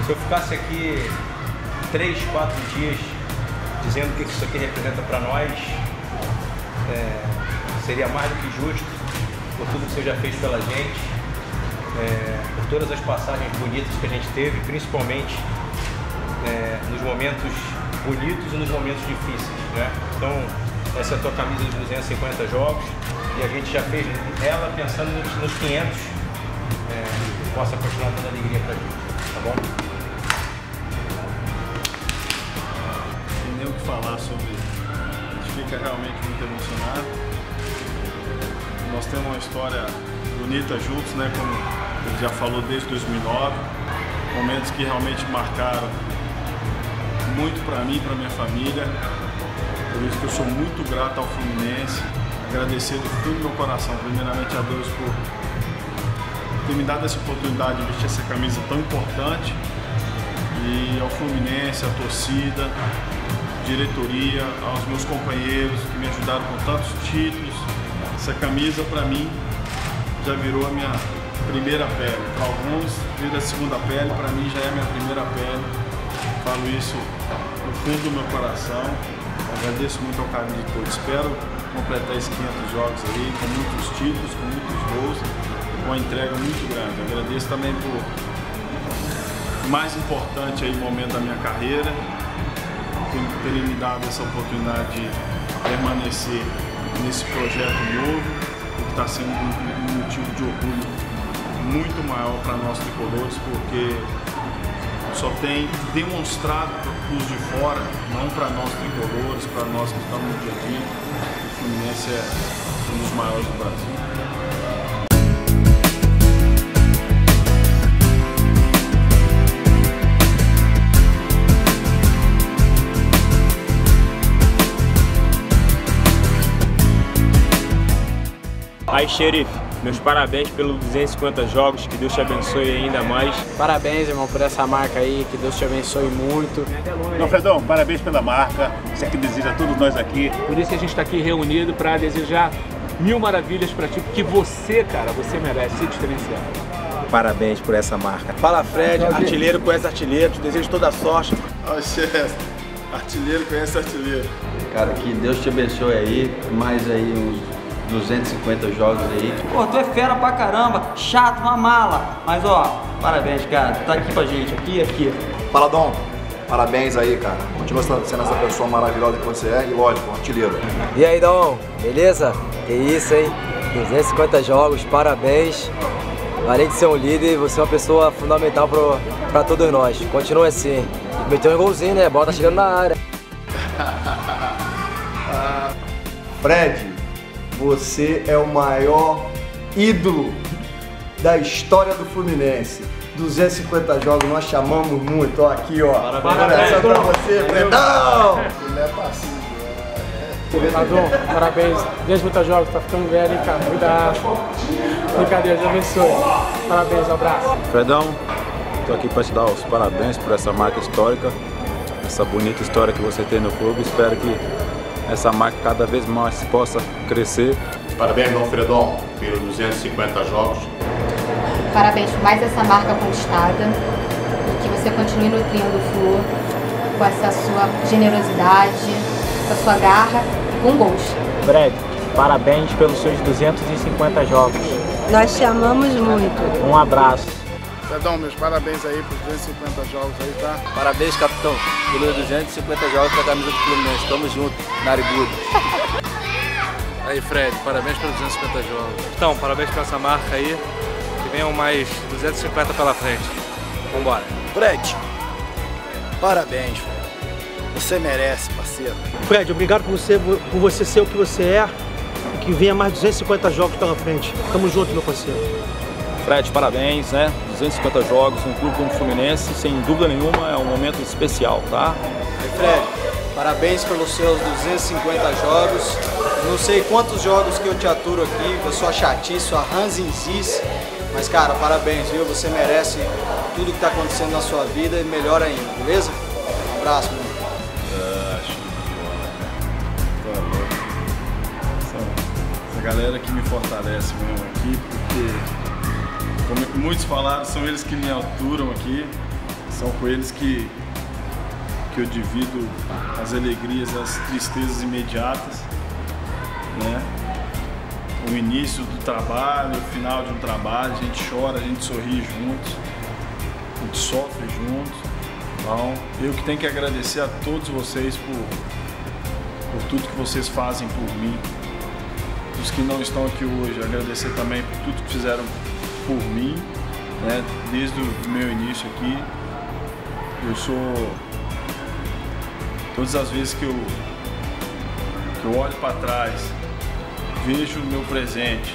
Se eu ficasse aqui 3, 4 dias dizendo o que isso aqui representa para nós, seria mais do que justo por tudo que você já fez pela gente, por todas as passagens bonitas que a gente teve, principalmente nos momentos bonitos e nos momentos difíceis, né? Então, essa é a tua camisa de 250 jogos e a gente já fez ela pensando nos 500, que possa continuar dando alegria pra gente, tá bom? Tem nem o que falar sobre, a gente fica realmente muito emocionado. Nós temos uma história bonita juntos, né? Como ele já falou, desde 2009, momentos que realmente marcaram muito para mim e para minha família. Por isso que eu sou muito grato ao Fluminense, agradecer do fundo do meu coração, primeiramente a Deus por ter me dado essa oportunidade de vestir essa camisa tão importante, e ao Fluminense, à torcida, diretoria, aos meus companheiros que me ajudaram com tantos títulos. Essa camisa para mim já virou a minha primeira pele, para alguns vira a segunda pele, para mim já é a minha primeira pele. Falo isso do fundo do meu coração. Agradeço muito ao carinho de todos. Espero completar esses 500 jogos aí, com muitos títulos, com muitos gols, com uma entrega muito grande. Agradeço também por o mais importante aí momento da minha carreira, por terem me dado essa oportunidade de permanecer nesse projeto novo, que está sendo um motivo de orgulho muito maior para nós tricolores, porque só tem demonstrado para os de fora, não para nós tricolores, para nós que estamos no dia a dia, que o Fluminense é um dos maiores do Brasil. Aí, xerife, meus parabéns pelos 250 jogos, que Deus te abençoe ainda mais. Parabéns, irmão, por essa marca aí, que Deus te abençoe muito. Não, Fredão, parabéns pela marca, isso é que deseja a todos nós aqui. Por isso que a gente está aqui reunido para desejar mil maravilhas para ti, porque você, cara, você merece ser diferenciado. Parabéns por essa marca. Fala, Fred, artilheiro conhece artilheiro, te desejo toda a sorte. Ó, chefe, artilheiro conhece artilheiro. Cara, que Deus te abençoe aí, mais aí uns 250 jogos aí. Pô, tu é fera pra caramba, chato, uma mala. Mas ó, parabéns, cara, tu tá aqui com a gente, aqui e aqui. Fala, Dom, parabéns aí, cara. Continua sendo essa pessoa maravilhosa que você é e, lógico, artilheiro. E aí, Dom, beleza? Que isso, hein? 250 jogos, parabéns. Além de ser um líder, você é uma pessoa fundamental pra todos nós. Continua assim. Meteu um golzinho, né? A bola tá chegando na área. Fred, você é o maior ídolo da história do Fluminense. 250 jogos, nós chamamos muito, ó, aqui, ó. Parabéns pra você, Fredão! Ele é passivo. Adão, parabéns. 250 jogos, tá ficando velho, hein, cara? Cuidado. Brincadeira, Deus abençoe. Parabéns, um abraço. Fredão, tô aqui para te dar os parabéns por essa marca histórica, essa bonita história que você tem no clube. Espero que essa marca cada vez mais possa crescer. Parabéns, Dom Fredão, pelos 250 jogos. Parabéns por mais essa marca conquistada e que você continue nutrindo o Flu com essa sua generosidade, com a sua garra e com gols. Fred, parabéns pelos seus 250 jogos. Nós te amamos muito. Um abraço. Fredão, meus parabéns aí por 250 jogos aí, tá? Parabéns, capitão, pelos 250 jogos com a camisa do Fluminense. Tamo junto, narigudo. Aí, Fred, parabéns pelos 250 jogos. Então, parabéns por essa marca aí. Que venham mais 250 pela frente. Vambora. Fred, parabéns, Fred. Você merece, parceiro. Fred, obrigado por você ser o que você é e que venha mais 250 jogos pela frente. Tamo junto, meu parceiro. Fred, parabéns, né? 250 jogos, um clube como o Fluminense, sem dúvida nenhuma, é um momento especial, tá? Aí, Fred, parabéns pelos seus 250 jogos. Não sei quantos jogos que eu te aturo aqui, com a sua chatice, sua ranzinzice. Mas, cara, parabéns, viu? Você merece tudo que tá acontecendo na sua vida e melhor ainda, beleza? Um abraço, mano. Essa galera que me fortalece mesmo aqui, porque, como muitos falaram, são eles que me aturam aqui. São com eles que eu divido as alegrias, as tristezas imediatas, né? O início do trabalho, o final de um trabalho, a gente chora, a gente sorri juntos, a gente sofre juntos. Então, eu que tenho que agradecer a todos vocês por tudo que vocês fazem por mim. Os que não estão aqui hoje, agradecer também por tudo que fizeram por mim, né? Desde o meu início aqui. Todas as vezes que eu olho para trás, vejo o meu presente,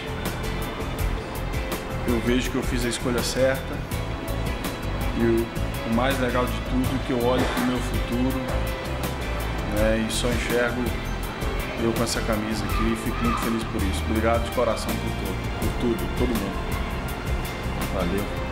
eu vejo que eu fiz a escolha certa, e o mais legal de tudo é que eu olho para o meu futuro, né, e só enxergo eu com essa camisa aqui e fico muito feliz por isso. Obrigado de coração por tudo, todo mundo. Valeu.